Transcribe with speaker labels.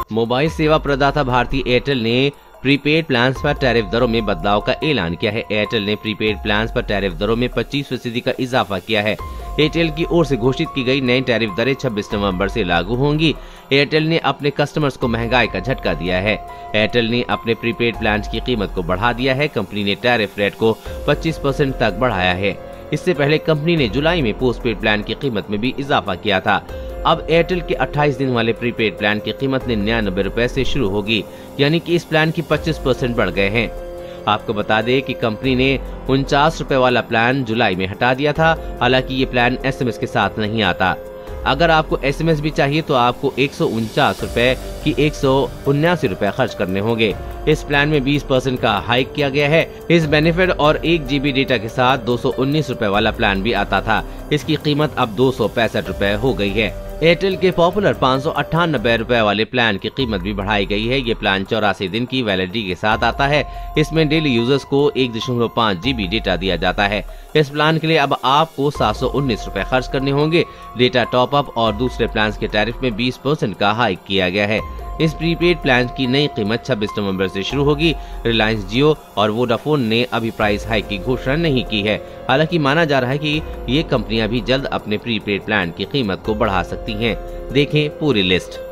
Speaker 1: Mobile सेवा प्रदाता Bharti Airtel ने प्रीपेड प्लान्स पर टैरिफ दरों में बदलाव का ऐलान किया है। एयरटेल ने प्रीपेड प्लान्स पर टैरिफ दरों में 25% का इजाफा किया है। एयरटेल की ओर से घोषित की गई नई टैरिफ दरें 26 नवंबर से लागू होंगी। एयरटेल ने अपने कस्टमर्स को महंगाई का झटका दिया है। एयरटेल ने अपने प्रीपेड प्लान्स की कीमत को बढ़ा दिया है। कंपनी ने टैरिफ रेट को 25% तक बढ़ाया है। इससे पहले कंपनी ने जुलाई में पोस्टपेड प्लान की कीमत में भी इजाफा किया था। अब एयरटेल के 28 दिन वाले प्रीपेड प्लान की कीमत 99 रुपए से शुरू होगी, यानी कि इस प्लान की 25% बढ़ गए हैं। आपको बता दें कि कंपनी ने 49 रुपए वाला प्लान जुलाई में हटा दिया था। हालांकि ये प्लान एसएमएस के साथ नहीं आता। अगर आपको एसएमएस भी चाहिए तो आपको 149 रुपए की 179 रुपए खर्च करने होंगे। इस प्लान में 20% का हाइक किया गया है। इस बेनिफिट और 1 GB डेटा के साथ 219 रुपए वाला प्लान भी आता था। इसकी कीमत अब 265 रुपए हो गई है। एयरटेल के पॉपुलर 598 रुपए वाले प्लान की कीमत भी बढ़ाई गई है। ये प्लान 84 दिन की वैलिडिटी के साथ आता है। इसमें डेली यूजर्स को 1.5 GB डेटा दिया जाता है। इस प्लान के लिए अब आपको 719 रुपए खर्च करने होंगे। डेटा टॉप अप और दूसरे प्लान के टैरिफ में 20% का हाइक किया गया है। इस प्रीपेड प्लान की नई कीमत 26 नवंबर से शुरू होगी। रिलायंस जियो और वोडाफोन ने अभी प्राइस हाइक की घोषणा नहीं की है। हालांकि माना जा रहा है कि ये कंपनियां भी जल्द अपने प्रीपेड प्लान की कीमत को बढ़ा सकती हैं। देखें पूरी लिस्ट।